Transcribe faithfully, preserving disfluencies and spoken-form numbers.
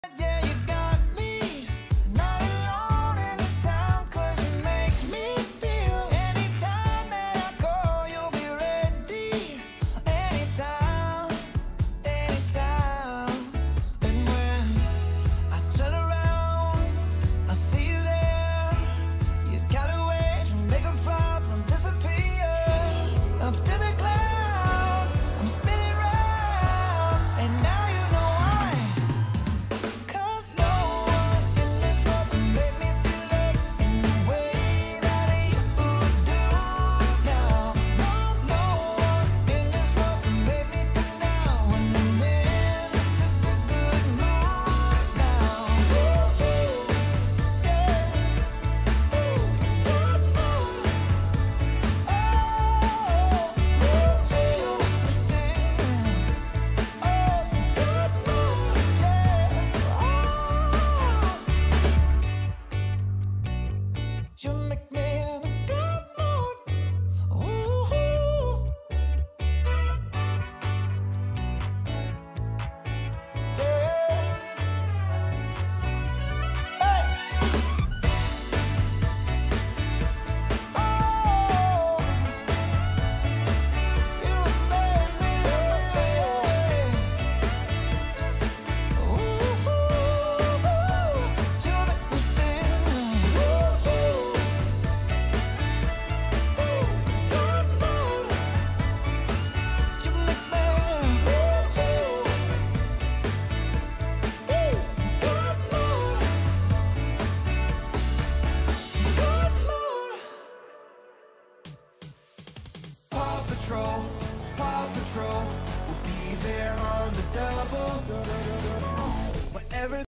Yeah, you got me, not alone in the sound, 'cause you make me feel. Anytime that I call, you'll be ready. Anytime, anytime. And when I turn around, I see you there. You got a way to make a problem disappear. Up to the clouds, I'm spinning round, and now you know why. 'Cause no one in this world can make me feel love in the way that you do now. No, no one in this world can make me come down when I'm in a super good mood now. Ooh, yeah. Ooh, good mood. Oh, ooh, you make me feel. Oh, good mood, yeah. Oh, you make me in a good mood. Ooh, yeah. Hey. Oh, you make me feel. Ooh, you make me feel. Ooh, good mood. You make me. Ooh, good mood. Good mood. Paw Patrol, Paw Patrol, we'll be there on the double.